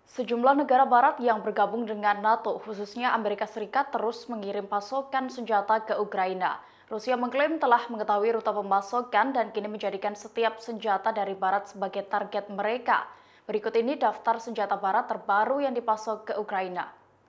Sejumlah negara barat yang bergabung dengan NATO, khususnya Amerika Serikat, terus mengirim pasokan senjata ke Ukraina. Rusia mengklaim telah mengetahui rute pemasokan dan kini menjadikan setiap senjata dari barat sebagai target mereka. Berikut ini daftar senjata barat terbaru yang dipasok ke Ukraina.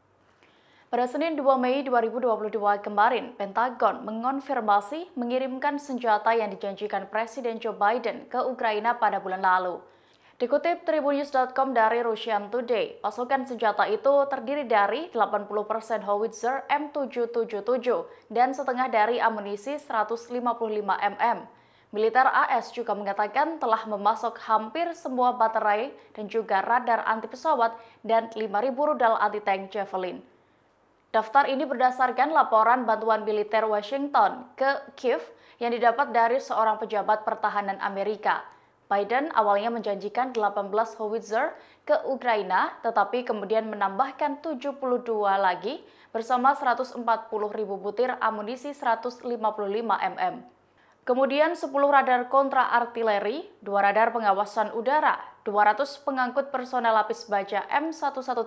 Pada Senin 2 Mei 2022 kemarin, Pentagon mengonfirmasi mengirimkan senjata yang dijanjikan Presiden Joe Biden ke Ukraina pada bulan lalu. Dikutip tribunnews.com dari Russian Today, pasokan senjata itu terdiri dari 80% howitzer M777 dan setengah dari amunisi 155 mm. Militer AS juga mengatakan telah memasok hampir semua baterai dan juga radar anti pesawat dan 5.000 rudal anti-tank Javelin. Daftar ini berdasarkan laporan bantuan militer Washington ke Kiev yang didapat dari seorang pejabat pertahanan Amerika. Biden awalnya menjanjikan 18 howitzer ke Ukraina, tetapi kemudian menambahkan 72 lagi bersama 140.000 butir amunisi 155 mm. Kemudian 10 radar kontra-artileri, 2 radar pengawasan udara, 200 pengangkut personel lapis baja M113,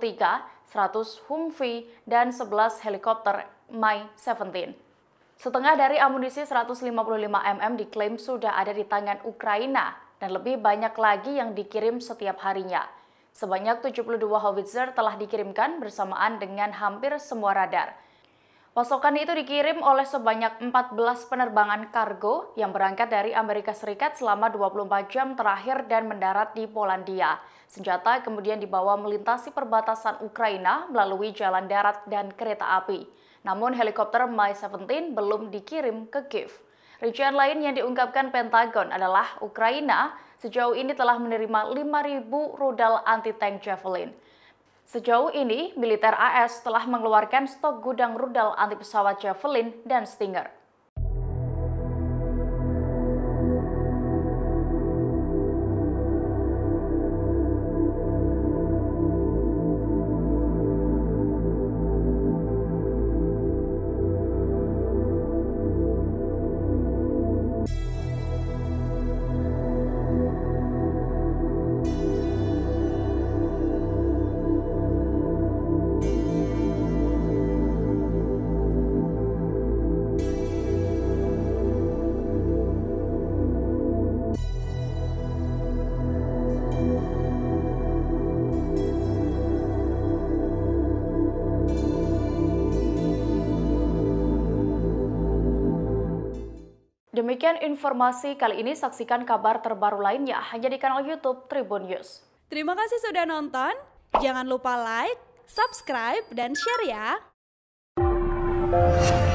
100 Humvee, dan 11 helikopter Mi-17. Setengah dari amunisi 155 mm diklaim sudah ada di tangan Ukraina, dan lebih banyak lagi yang dikirim setiap harinya. Sebanyak 72 howitzer telah dikirimkan bersamaan dengan hampir semua radar. Pasokan itu dikirim oleh sebanyak 14 penerbangan kargo yang berangkat dari Amerika Serikat selama 24 jam terakhir dan mendarat di Polandia. Senjata kemudian dibawa melintasi perbatasan Ukraina melalui jalan darat dan kereta api. Namun helikopter Mi-17 belum dikirim ke Kiev. Rincian lain yang diungkapkan Pentagon adalah Ukraina sejauh ini telah menerima 5.000 rudal anti-tank Javelin. Sejauh ini, militer AS telah mengeluarkan stok gudang rudal anti pesawat Javelin dan Stinger. Demikian informasi kali ini, saksikan kabar terbaru lainnya hanya di kanal YouTube Tribun News. Terima kasih sudah nonton, jangan lupa like, subscribe, dan share ya!